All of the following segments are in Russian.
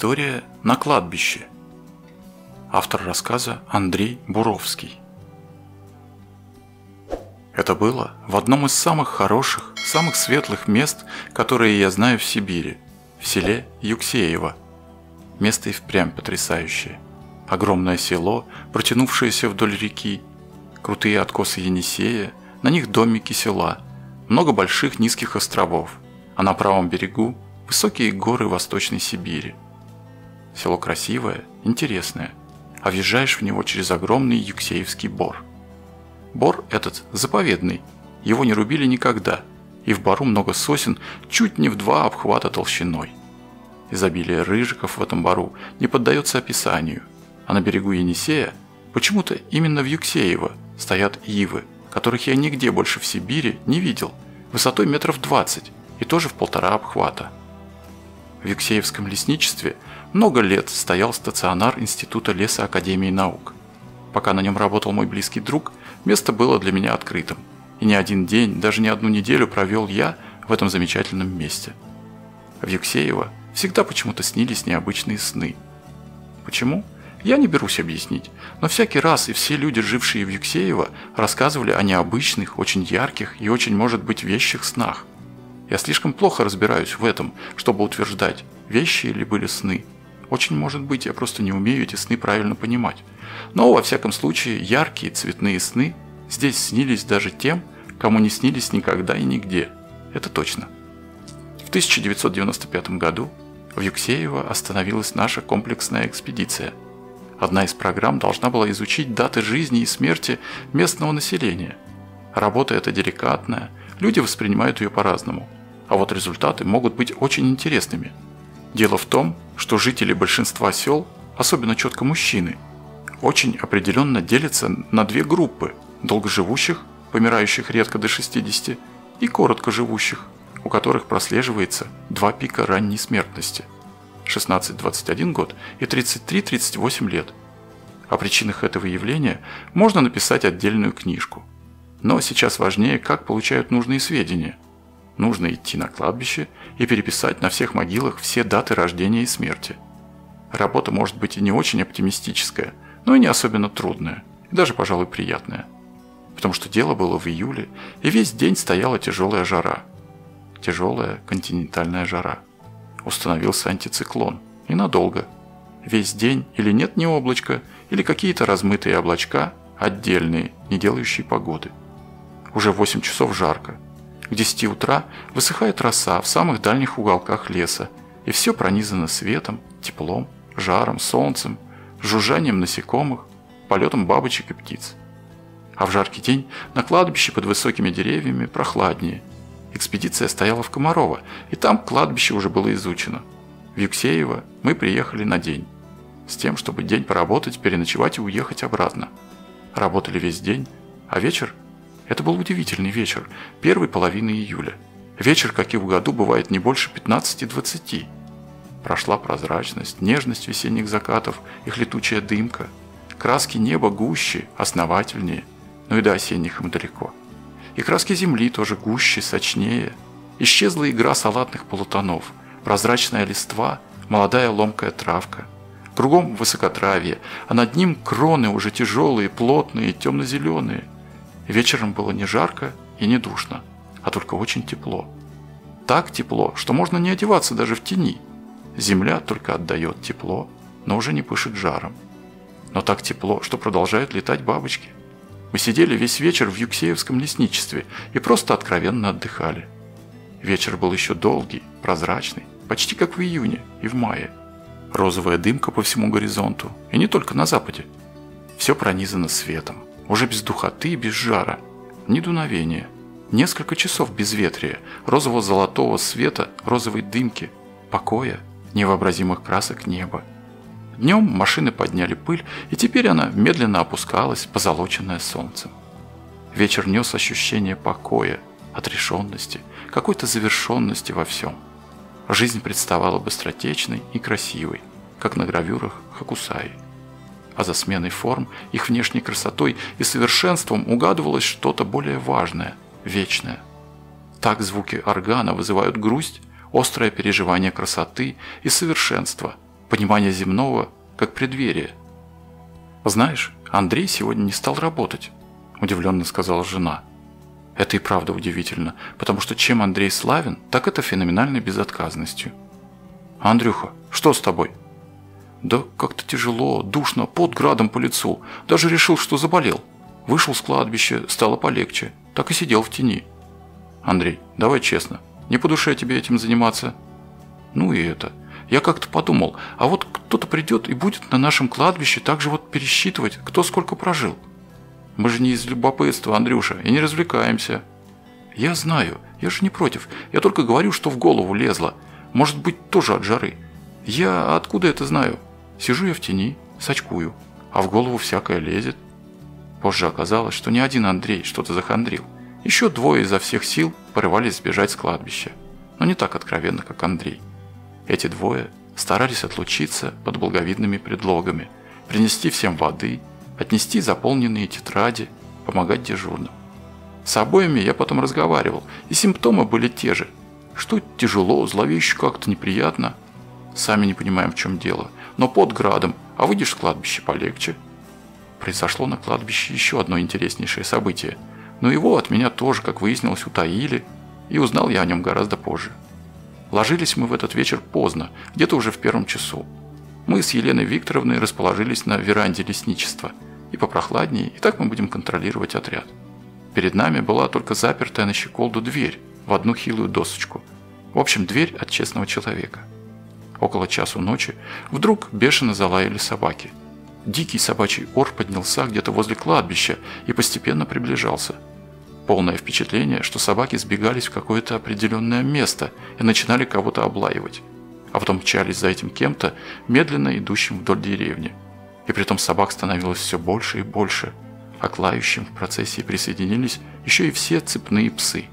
История на кладбище. Автор рассказа Андрей Буровский. Это было в одном из самых хороших, самых светлых мест, которые я знаю в Сибири, в селе Юксеево. Место и впрямь потрясающее. Огромное село, протянувшееся вдоль реки, крутые откосы Енисея, на них домики села, много больших низких островов, а на правом берегу высокие горы Восточной Сибири. Село красивое, интересное, а въезжаешь в него через огромный Юксеевский бор. Бор этот заповедный, его не рубили никогда, и в бору много сосен чуть не в 2 обхвата толщиной. Изобилие рыжиков в этом бору не поддается описанию, а на берегу Енисея, почему-то именно в Юксеево, стоят ивы, которых я нигде больше в Сибири не видел, высотой метров 20 и тоже в 1,5 обхвата. В Юксеевском лесничестве много лет стоял стационар Института леса Академии наук. Пока на нем работал мой близкий друг, место было для меня открытым, и не один день, даже не одну неделю провел я в этом замечательном месте. В Юксеево всегда почему-то снились необычные сны. Почему? Я не берусь объяснить, но всякий раз и все люди, жившие в Юксеево, рассказывали о необычных, очень ярких и очень, может быть, вещих снах. Я слишком плохо разбираюсь в этом, чтобы утверждать, вещи ли были сны. Очень может быть, я просто не умею эти сны правильно понимать. Но, во всяком случае, яркие цветные сны здесь снились даже тем, кому не снились никогда и нигде. Это точно. В 1995 году в Юксеево остановилась наша комплексная экспедиция. Одна из программ должна была изучить даты жизни и смерти местного населения. Работа эта деликатная, люди воспринимают ее по-разному, а вот результаты могут быть очень интересными. Дело в том, что жители большинства сел, особенно четко мужчины, очень определенно делятся на 2 группы – долгоживущих, помирающих редко до 60, и короткоживущих, у которых прослеживается 2 пика ранней смертности – 16-21 год и 33-38 лет. О причинах этого явления можно написать отдельную книжку. Но сейчас важнее, как получают нужные сведения. Нужно идти на кладбище и переписать на всех могилах все даты рождения и смерти. Работа может быть и не очень оптимистическая, но и не особенно трудная, и даже, пожалуй, приятная. Потому что дело было в июле, и весь день стояла тяжелая жара. Тяжелая континентальная жара. Установился антициклон. И надолго. Весь день или нет ни облачка, или какие-то размытые облачка, отдельные, не делающие погоды. Уже 8 часов жарко. К 10 утра высыхает роса в самых дальних уголках леса, и все пронизано светом, теплом, жаром, солнцем, жужжанием насекомых, полетом бабочек и птиц. А в жаркий день на кладбище под высокими деревьями прохладнее. Экспедиция стояла в Комарово, и там кладбище уже было изучено. В Юксеево мы приехали на день, с тем, чтобы день поработать, переночевать и уехать обратно. Работали весь день, а вечер – это был удивительный вечер, первой половины июля. Вечер, как и в году, бывает не больше 15-20. Прошла прозрачность, нежность весенних закатов, их летучая дымка. Краски неба гуще, основательнее, но и до осенних им далеко. И краски земли тоже гуще, сочнее. Исчезла игра салатных полутонов, прозрачная листва, молодая ломкая травка. Кругом высокотравье, а над ним кроны уже тяжелые, плотные, темно-зеленые. Вечером было не жарко и не душно, а только очень тепло. Так тепло, что можно не одеваться даже в тени. Земля только отдает тепло, но уже не пышет жаром. Но так тепло, что продолжают летать бабочки. Мы сидели весь вечер в Юксеевском лесничестве и просто откровенно отдыхали. Вечер был еще долгий, прозрачный, почти как в июне и в мае. Розовая дымка по всему горизонту, и не только на западе. Все пронизано светом. Уже без духоты и без жара. Ни дуновения. Несколько часов безветрия, розово-золотого света, розовой дымки, покоя, невообразимых красок неба. Днем машины подняли пыль, и теперь она медленно опускалась, позолоченная солнцем. Вечер нес ощущение покоя, отрешенности, какой-то завершенности во всем. Жизнь представала быстротечной и красивой, как на гравюрах Хокусаи. А за сменой форм, их внешней красотой и совершенством угадывалось что-то более важное, вечное. Так звуки органа вызывают грусть, острое переживание красоты и совершенства, понимание земного как преддверие. «Знаешь, Андрей сегодня не стал работать», – удивленно сказала жена. Это и правда удивительно, потому что чем Андрей славен, так это феноменальной безотказностью. «Андрюха, что с тобой?» «Да как-то тяжело, душно, пот градом по лицу. Даже решил, что заболел. Вышел с кладбища, стало полегче. Так и сидел в тени». «Андрей, давай честно, не по душе тебе этим заниматься?» «Ну и это. Я как-то подумал, а вот кто-то придет и будет на нашем кладбище так же вот пересчитывать, кто сколько прожил. Мы же не из любопытства, Андрюша, и не развлекаемся». «Я знаю, я же не против. Я только говорю, что в голову лезло. Может быть, тоже от жары. Я откуда это знаю? Сижу я в тени, сачкую, а в голову всякое лезет». Позже оказалось, что не один Андрей что-то захандрил. Еще двое изо всех сил порывались сбежать с кладбища. Но не так откровенно, как Андрей. Эти двое старались отлучиться под благовидными предлогами, принести всем воды, отнести заполненные тетради, помогать дежурным. С обоими я потом разговаривал, и симптомы были те же. Что тяжело, зловеще, как-то неприятно. Сами не понимаем, в чем дело. Но под градом, а выйдешь с кладбища полегче. Произошло на кладбище еще одно интереснейшее событие. Но его от меня тоже, как выяснилось, утаили, и узнал я о нем гораздо позже. Ложились мы в этот вечер поздно, где-то уже в 1 часу. Мы с Еленой Викторовной расположились на веранде лесничества. И попрохладнее, и так мы будем контролировать отряд. Перед нами была только запертая на щеколду дверь в одну хилую досочку. В общем, дверь от честного человека. Около часу ночи вдруг бешено залаяли собаки. Дикий собачий ор поднялся где-то возле кладбища и постепенно приближался. Полное впечатление, что собаки сбегались в какое-то определенное место и начинали кого-то облаивать, а потом мчались за этим кем-то, медленно идущим вдоль деревни. И притом собак становилось все больше и больше, а к лающим в процессии присоединились еще и все цепные псы.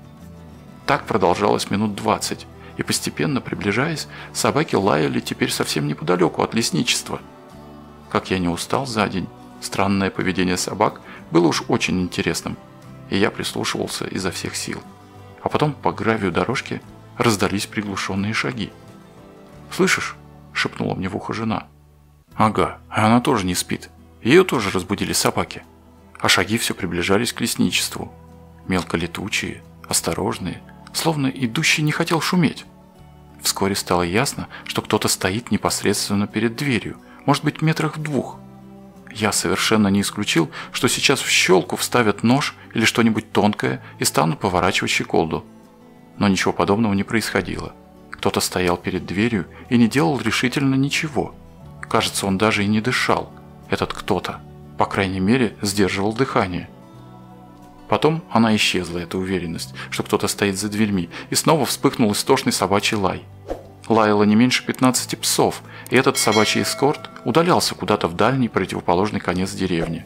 Так продолжалось минут 20, и постепенно приближаясь, собаки лаяли теперь совсем неподалеку от лесничества. Как я не устал за день, странное поведение собак было уж очень интересным, и я прислушивался изо всех сил. А потом по гравию дорожки раздались приглушенные шаги. «Слышишь?» – шепнула мне в ухо жена. «Ага, а она тоже не спит. Ее тоже разбудили собаки». А шаги все приближались к лесничеству. Мелколетучие, осторожные, словно идущий не хотел шуметь. Вскоре стало ясно, что кто-то стоит непосредственно перед дверью, может быть, метрах в 2. Я совершенно не исключил, что сейчас в щелку вставят нож или что-нибудь тонкое и станут поворачивать щеколду. Но ничего подобного не происходило. Кто-то стоял перед дверью и не делал решительно ничего. Кажется, он даже и не дышал. Этот кто-то, по крайней мере, сдерживал дыхание. Потом она исчезла, эта уверенность, что кто-то стоит за дверьми, и снова вспыхнул истошный собачий лай. Лаяло не меньше 15 псов, и этот собачий эскорт удалялся куда-то в дальний противоположный конец деревни.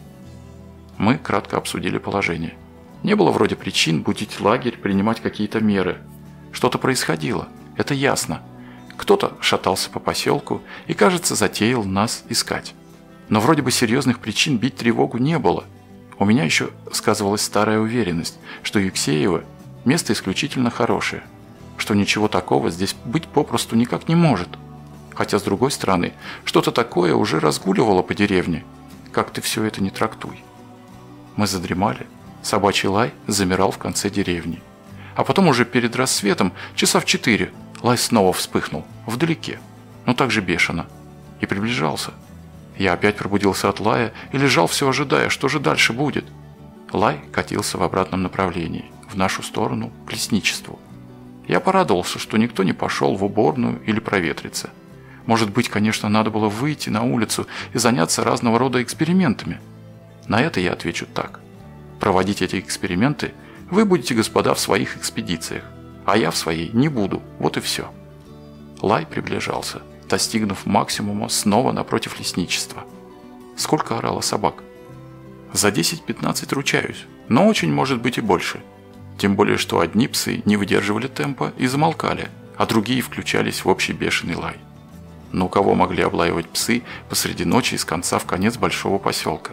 Мы кратко обсудили положение. Не было вроде причин будить лагерь, принимать какие-то меры. Что-то происходило, это ясно. Кто-то шатался по поселку и, кажется, затеял нас искать. Но вроде бы серьезных причин бить тревогу не было. У меня еще сказывалась старая уверенность, что Юксеево – место исключительно хорошее, что ничего такого здесь быть попросту никак не может. Хотя, с другой стороны, что-то такое уже разгуливало по деревне. Как ты все это не трактуй. Мы задремали, собачий лай замирал в конце деревни. А потом уже перед рассветом, часа в 4, лай снова вспыхнул, вдалеке, но так же бешено, и приближался. Я опять пробудился от лая и лежал все ожидая, что же дальше будет. Лай катился в обратном направлении, в нашу сторону, к лесничеству. Я порадовался, что никто не пошел в уборную или проветриться. Может быть, конечно, надо было выйти на улицу и заняться разного рода экспериментами. На это я отвечу так. Проводить эти эксперименты вы будете, господа, в своих экспедициях, а я в своей не буду, вот и все. Лай приближался, достигнув максимума снова напротив лесничества. Сколько орало собак? За 10-15 ручаюсь, но очень может быть и больше. Тем более, что одни псы не выдерживали темпа и замолкали, а другие включались в общий бешеный лай. Но кого могли облаивать псы посреди ночи из конца в конец большого поселка?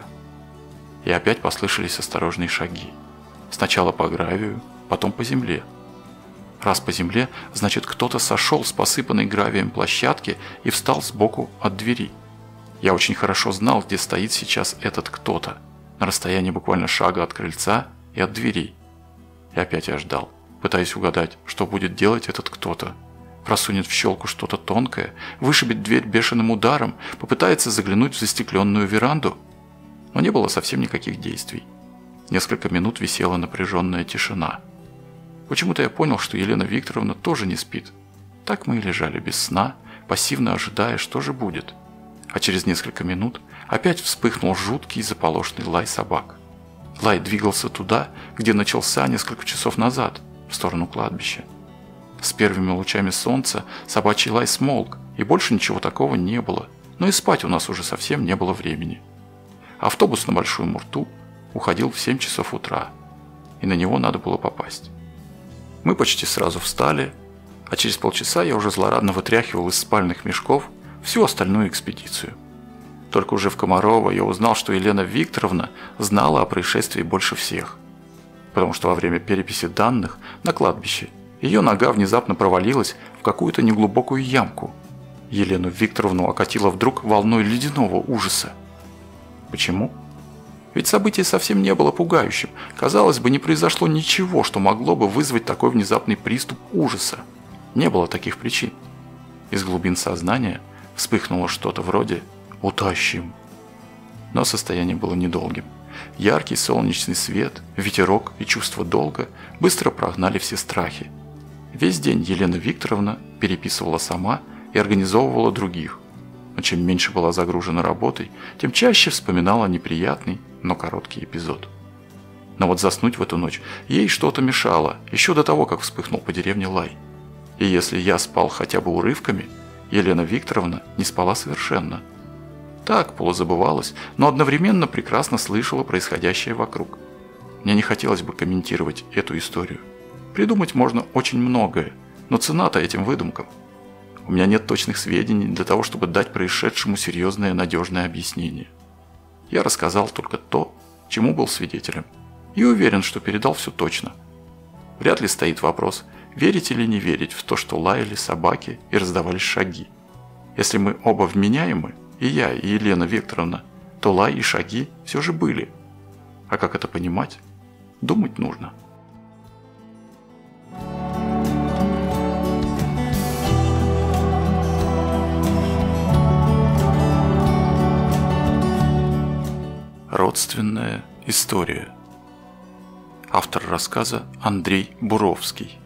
И опять послышались осторожные шаги. Сначала по гравию, потом по земле. Раз по земле, значит, кто-то сошел с посыпанной гравием площадки и встал сбоку от двери. Я очень хорошо знал, где стоит сейчас этот кто-то, на расстоянии буквально шага от крыльца и от дверей. И опять я ждал, пытаясь угадать, что будет делать этот кто-то. Просунет в щелку что-то тонкое, вышибет дверь бешеным ударом, попытается заглянуть в застекленную веранду. Но не было совсем никаких действий. Несколько минут висела напряженная тишина. Почему-то я понял, что Елена Викторовна тоже не спит. Так мы и лежали без сна, пассивно ожидая, что же будет. А через несколько минут опять вспыхнул жуткий заполошный лай собак. Лай двигался туда, где начался несколько часов назад, в сторону кладбища. С первыми лучами солнца собачий лай смолк, и больше ничего такого не было, но и спать у нас уже совсем не было времени. Автобус на Большую Мурту уходил в 7 часов утра, и на него надо было попасть. Мы почти сразу встали, а через полчаса я уже злорадно вытряхивал из спальных мешков всю остальную экспедицию. Только уже в Комарово я узнал, что Елена Викторовна знала о происшествии больше всех, потому что во время переписи данных на кладбище ее нога внезапно провалилась в какую-то неглубокую ямку. Елену Викторовну окатило вдруг волной ледяного ужаса. Почему? Ведь событие совсем не было пугающим. Казалось бы, не произошло ничего, что могло бы вызвать такой внезапный приступ ужаса. Не было таких причин. Из глубин сознания вспыхнуло что-то вроде «утащим». Но состояние было недолгим. Яркий солнечный свет, ветерок и чувство долга быстро прогнали все страхи. Весь день Елена Викторовна переписывала сама и организовывала других. Но чем меньше была загружена работой, тем чаще вспоминала неприятный, но короткий эпизод. Но вот заснуть в эту ночь ей что-то мешало, еще до того, как вспыхнул по деревне лай. И если я спал хотя бы урывками, Елена Викторовна не спала совершенно. Так, полузабывалась, но одновременно прекрасно слышала происходящее вокруг. Мне не хотелось бы комментировать эту историю. Придумать можно очень многое, но цена-то этим выдумкам. У меня нет точных сведений для того, чтобы дать происшедшему серьезное надежное объяснение. Я рассказал только то, чему был свидетелем, и уверен, что передал все точно. Вряд ли стоит вопрос, верить или не верить в то, что лаяли собаки и раздавались шаги. Если мы оба вменяемы, и я, и Елена Викторовна, то лай и шаги все же были. А как это понимать? Думать нужно. Родственная история. Автор рассказа Андрей Буровский.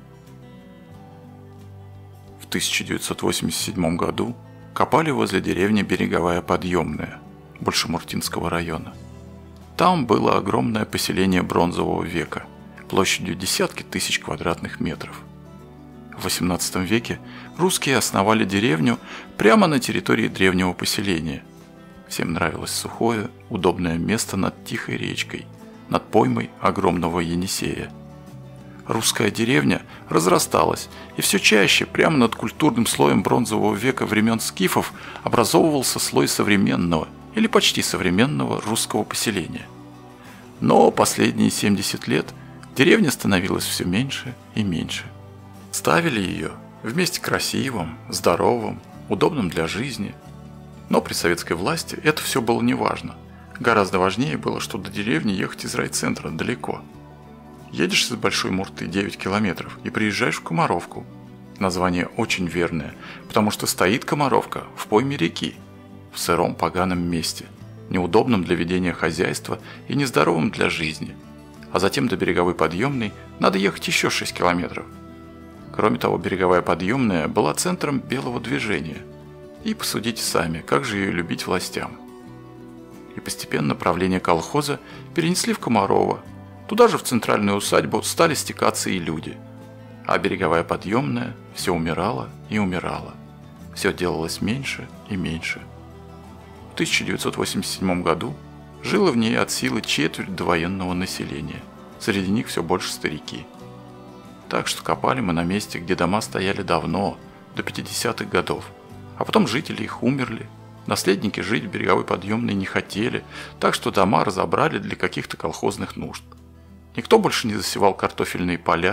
В 1987 году копали возле деревни Береговая Подъемная Большемуртинского района. Там было огромное поселение бронзового века, площадью десятки тысяч квадратных метров. В XVIII веке русские основали деревню прямо на территории древнего поселения. Всем нравилось сухое, удобное место над тихой речкой, над поймой огромного Енисея. Русская деревня разрасталась, и все чаще прямо над культурным слоем бронзового века времен скифов образовывался слой современного или почти современного русского поселения. Но последние 70 лет деревня становилась все меньше и меньше. Ставили ее в месте красивом, здоровом, удобном для жизни. Но при советской власти это все было неважно. Гораздо важнее было, что до деревни ехать из райцентра далеко. Едешь из Большой Мурты 9 километров и приезжаешь в Комаровку. Название очень верное, потому что стоит Комаровка в пойме реки, в сыром поганом месте, неудобном для ведения хозяйства и нездоровом для жизни. А затем до Береговой Подъемной надо ехать еще 6 километров. Кроме того, Береговая Подъемная была центром белого движения. И посудите сами, как же ее любить властям. И постепенно правление колхоза перенесли в Комарово. Туда же в центральную усадьбу стали стекаться и люди. А Береговая Подъемная все умирала и умирала. Все делалось меньше и меньше. В 1987 году жило в ней от силы четверть довоенного населения. Среди них все больше старики. Так что копали мы на месте, где дома стояли давно, до 50-х годов. А потом жители их умерли. Наследники жить в Береговой Подъемной не хотели, так что дома разобрали для каких-то колхозных нужд. Никто больше не засевал картофельные поля,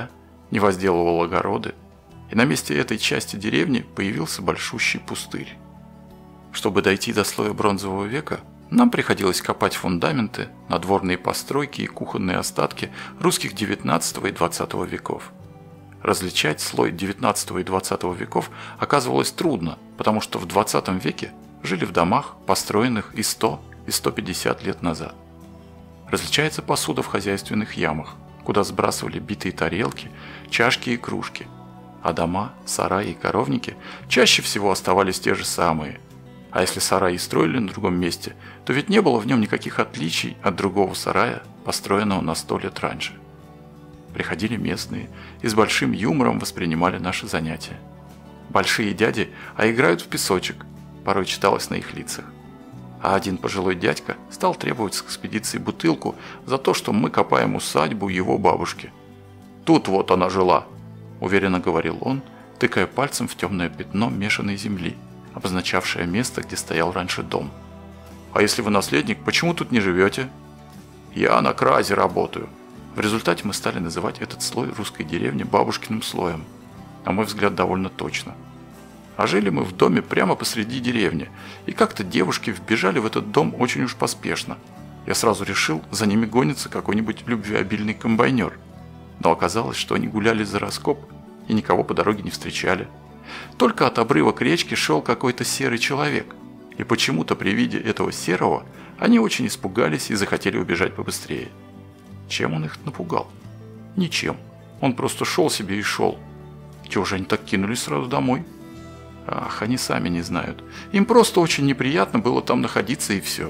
не возделывал огороды, и на месте этой части деревни появился большущий пустырь. Чтобы дойти до слоя бронзового века, нам приходилось копать фундаменты, надворные постройки и кухонные остатки русских XIX и XX веков. Различать слой XIX и XX веков оказывалось трудно, потому что в XX веке жили в домах, построенных и 100, и 150 лет назад. Различается посуда в хозяйственных ямах, куда сбрасывали битые тарелки, чашки и кружки, а дома, сараи и коровники чаще всего оставались те же самые. А если сарай и строили на другом месте, то ведь не было в нем никаких отличий от другого сарая, построенного на 100 лет раньше. Приходили местные и с большим юмором воспринимали наши занятия. Большие дяди, а играют в песочек, порой читалось на их лицах. А один пожилой дядька стал требовать с экспедиции бутылку за то, что мы копаем усадьбу его бабушки. «Тут вот она жила», – уверенно говорил он, тыкая пальцем в темное пятно мешанной земли, обозначавшее место, где стоял раньше дом. «А если вы наследник, почему тут не живете?» «Я на кразе работаю». В результате мы стали называть этот слой русской деревни бабушкиным слоем, на мой взгляд, довольно точно. А жили мы в доме прямо посреди деревни, и как-то девушки вбежали в этот дом очень уж поспешно. Я сразу решил, за ними гонится какой-нибудь любвеобильный комбайнер. Но оказалось, что они гуляли за раскоп и никого по дороге не встречали. Только от обрыва к речке шел какой-то серый человек, и почему-то при виде этого серого они очень испугались и захотели убежать побыстрее. Чем он их напугал? Ничем. Он просто шел себе и шел. Чего же они так кинулись сразу домой? Ах, они сами не знают. Им просто очень неприятно было там находиться и все.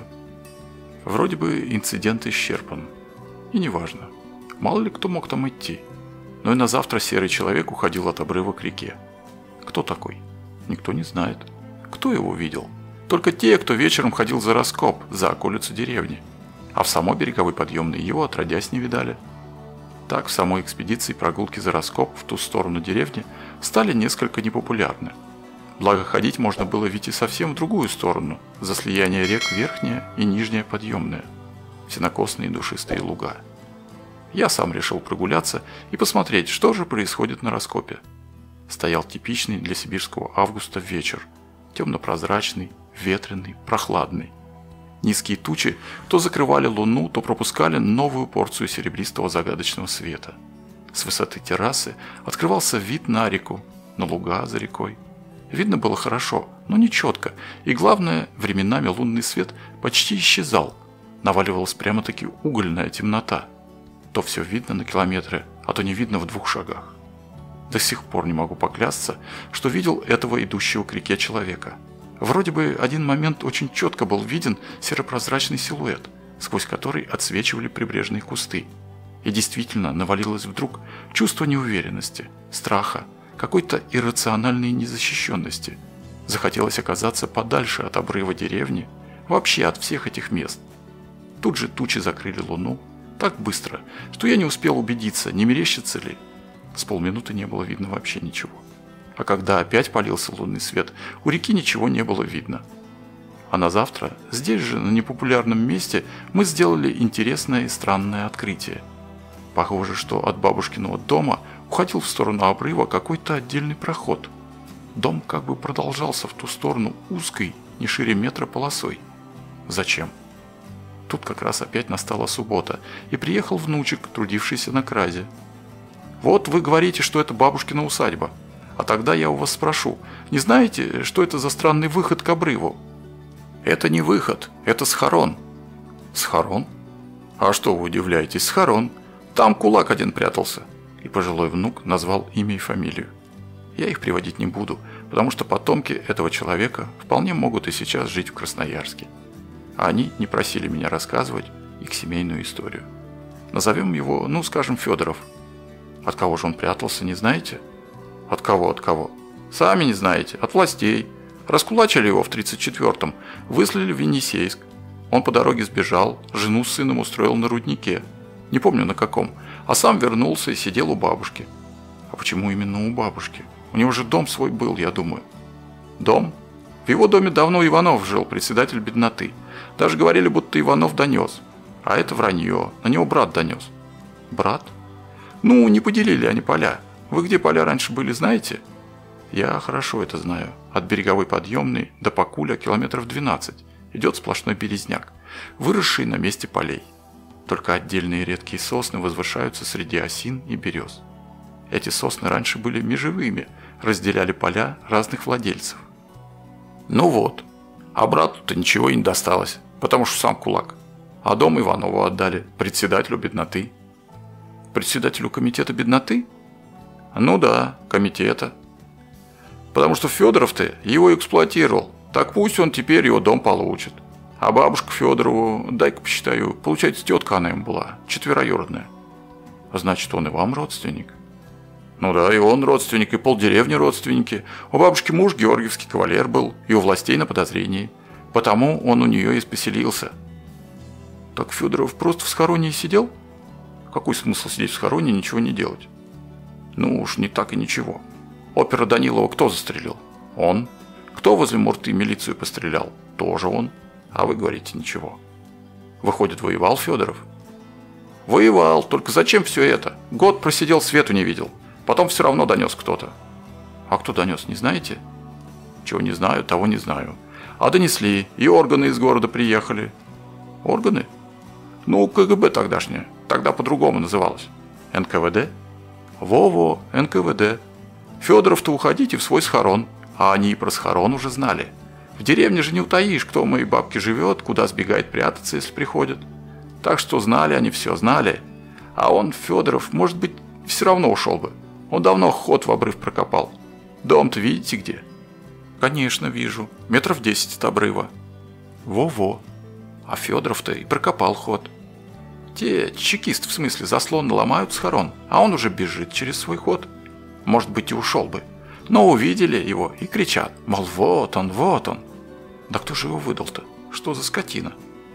Вроде бы инцидент исчерпан. И неважно. Мало ли кто мог там идти. Но и на завтра серый человек уходил от обрыва к реке. Кто такой? Никто не знает. Кто его видел? Только те, кто вечером ходил за раскоп, за околицу деревни. А в самой береговой подъемной его отродясь не видали. Так в самой экспедиции прогулки за раскоп в ту сторону деревни стали несколько непопулярны. Благо ходить можно было ведь и совсем в другую сторону, за слияние рек Верхняя и Нижняя Подъемная, сенокосные душистые луга. Я сам решил прогуляться и посмотреть, что же происходит на раскопе. Стоял типичный для сибирского августа вечер, темно-прозрачный, ветреный, прохладный. Низкие тучи то закрывали луну, то пропускали новую порцию серебристого загадочного света. С высоты террасы открывался вид на реку, на луга за рекой. Видно было хорошо, но не четко, и главное, временами лунный свет почти исчезал. Наваливалась прямо-таки угольная темнота. То все видно на километры, а то не видно в 2 шагах. До сих пор не могу поклясться, что видел этого идущего к реке человека. Вроде бы один момент очень четко был виден серопрозрачный силуэт, сквозь который отсвечивали прибрежные кусты. И действительно навалилось вдруг чувство неуверенности, страха, какой-то иррациональной незащищенности. Захотелось оказаться подальше от обрыва деревни, вообще от всех этих мест. Тут же тучи закрыли луну так быстро, что я не успел убедиться, не мерещится ли. С полминуты не было видно вообще ничего. А когда опять полился лунный свет, у реки ничего не было видно. А на завтра, здесь же, на непопулярном месте, мы сделали интересное и странное открытие. Похоже, что от бабушкиного дома уходил в сторону обрыва какой-то отдельный проход. Дом как бы продолжался в ту сторону узкой, не шире метра полосой. Зачем? Тут как раз опять настала суббота, и приехал внучек, трудившийся на кразе. «Вот вы говорите, что это бабушкина усадьба. А тогда я у вас спрошу, не знаете, что это за странный выход к обрыву?» «Это не выход, это схорон». «Схорон? А что вы удивляетесь, схорон? Там кулак один прятался». И пожилой внук назвал имя и фамилию. Я их приводить не буду, потому что потомки этого человека вполне могут и сейчас жить в Красноярске. А они не просили меня рассказывать их семейную историю. Назовем его, скажем, Федоров. От кого же он прятался, не знаете? От кого, от кого? Сами не знаете, от властей. Раскулачили его в 1934-м, выслали в Енисейск. Он по дороге сбежал, жену с сыном устроил на руднике. Не помню на каком. А сам вернулся и сидел у бабушки. А почему именно у бабушки? У него же дом свой был, я думаю. Дом? В его доме давно Иванов жил, председатель бедноты. Даже говорили, будто Иванов донес. А это вранье. На него брат донес. Брат? Не поделили они поля. Вы где поля раньше были, знаете? Я хорошо это знаю. От береговой подъемной до Покуля километров 12 идет сплошной березняк, выросший на месте полей. Только отдельные редкие сосны возвышаются среди осин и берез. Эти сосны раньше были межевыми, разделяли поля разных владельцев. Ну вот, а брату-то ничего и не досталось, потому что сам кулак. А дом Иванову отдали, председателю бедноты. Председателю комитета бедноты? Ну да, комитета. Потому что Федоров-то его эксплуатировал, так пусть он теперь его дом получит. А бабушка Федорову, дай-ка посчитаю, получается, тетка она им была, четвероюродная. Значит, он и вам родственник? Ну да, и он родственник, и полдеревни родственники. У бабушки муж георгиевский кавалер был, и у властей на подозрении. Потому он у нее и поселился. Так Федоров просто в схороне и сидел? Какой смысл сидеть в схороне и ничего не делать? Ну уж не так и ничего. Опера Данилова кто застрелил? Он. Кто возле Мурты милицию пострелял? Тоже он. А вы говорите ничего. Выходит, воевал Федоров? Воевал, только зачем все это? Год просидел, свету не видел. Потом все равно донес кто-то. А кто донес, не знаете? Чего не знаю, того не знаю. А донесли, и органы из города приехали. Органы? Ну, КГБ тогдашнее. Тогда по-другому называлось. НКВД? Во-во, НКВД. Федоров-то уходите в свой схорон. А они и про схорон уже знали. В деревне же не утаишь, кто у моей бабки живет, куда сбегает прятаться, если приходят. Так что знали они все, знали. А он, Федоров, может быть, все равно ушел бы. Он давно ход в обрыв прокопал. Дом-то видите где? Конечно, вижу. Метров 10 от обрыва. Во-во. А Федоров-то и прокопал ход. Те чекисты, в смысле, заслон ломают схорон, а он уже бежит через свой ход. Может быть, и ушел бы. Но увидели его и кричат, мол, вот он, вот он. Да кто же его выдал-то? Что за скотина?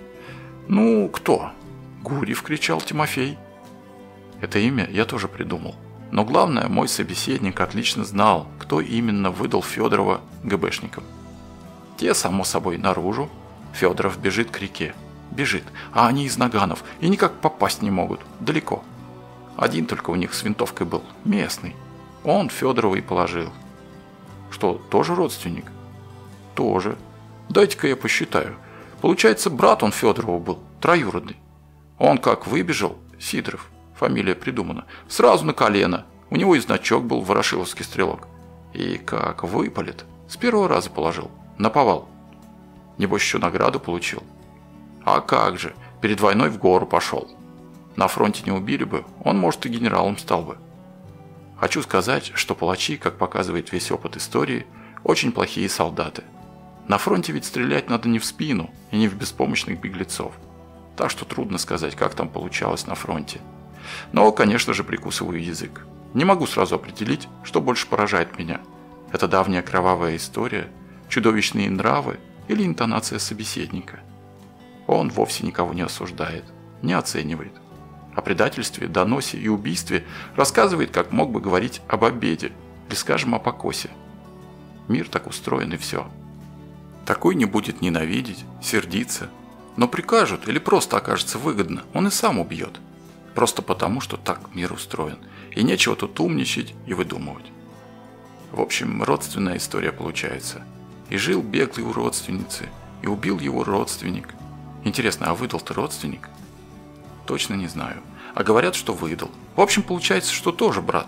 Ну, кто? Гурьев, кричал Тимофей. Это имя я тоже придумал. Но главное, мой собеседник отлично знал, кто именно выдал Федорова ГБшникам. Те, само собой, наружу. Федоров бежит к реке. Бежит, а они из наганов и никак попасть не могут. Далеко. Один только у них с винтовкой был, местный. Он Федорова и положил. Что, тоже родственник? Тоже. Дайте-ка я посчитаю. Получается, брат он Федорову был, троюродный. Он как выбежал, Сидоров, фамилия придумана, сразу на колено. У него и значок был ворошиловский стрелок. И как выпалит, с первого раза положил, наповал. Небось, еще награду получил. А как же, перед войной в гору пошел. На фронте не убили бы, он, может, и генералом стал бы. Хочу сказать, что палачи, как показывает весь опыт истории, очень плохие солдаты. На фронте ведь стрелять надо не в спину и не в беспомощных беглецов. Так что трудно сказать, как там получалось на фронте. Но, конечно же, прикусываю язык. Не могу сразу определить, что больше поражает меня. Это давняя кровавая история, чудовищные нравы или интонация собеседника. Он вовсе никого не осуждает, не оценивает. О предательстве, доносе и убийстве рассказывает, как мог бы говорить об обеде или, скажем, о покосе. Мир так устроен и все. Такой не будет ненавидеть, сердиться, но прикажут или просто окажется выгодно, он и сам убьет. Просто потому, что так мир устроен, и нечего тут умничать и выдумывать. В общем, родственная история получается. И жил беглый у родственницы, и убил его родственник. Интересно, а выдал-то родственник? Точно не знаю. А говорят, что выдал. В общем, получается, что тоже брат.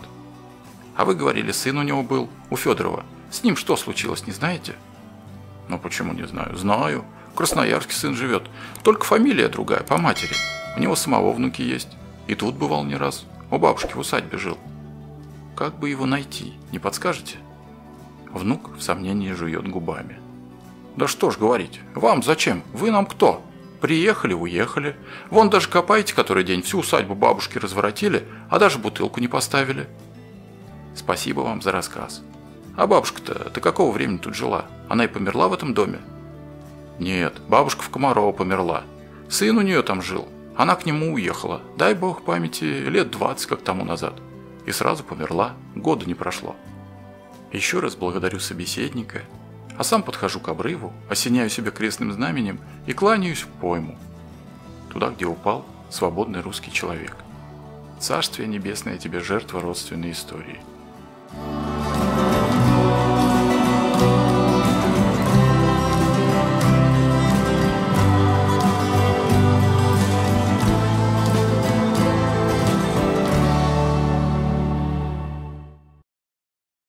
А вы говорили, сын у него был, у Федорова. С ним что случилось, не знаете? Ну почему не знаю? Знаю. В Красноярске сын живет. Только фамилия другая, по матери. У него самого внуки есть. И тут бывал не раз. У бабушки в усадьбе жил. Как бы его найти, не подскажете? Внук в сомнении жует губами. Да что ж говорить, вам зачем? Вы нам кто? Приехали, уехали. Вон даже копаете который день, всю усадьбу бабушки разворотили, а даже бутылку не поставили. Спасибо вам за рассказ. А бабушка-то до какого времени тут жила? Она и померла в этом доме? Нет, бабушка в Комарово померла. Сын у нее там жил. Она к нему уехала. Дай бог памяти, лет 20 как тому назад. И сразу померла. Года не прошло. Еще раз благодарю собеседника. А сам подхожу к обрыву, осеняю себя крестным знаменем и кланяюсь в пойму. Туда, где упал свободный русский человек. Царствие небесное тебе, жертва родственной истории.